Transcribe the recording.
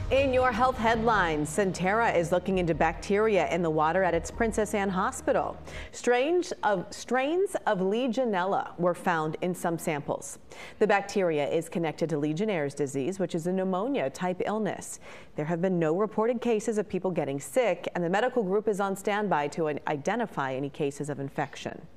In your health headlines, Sentara is looking into bacteria in the water at its Princess Anne Hospital. Strains of Legionella were found in some samples. The bacteria is connected to Legionnaire's disease, which is a pneumonia-type illness. There have been no reported cases of people getting sick, and the medical group is on standby to identify any cases of infection.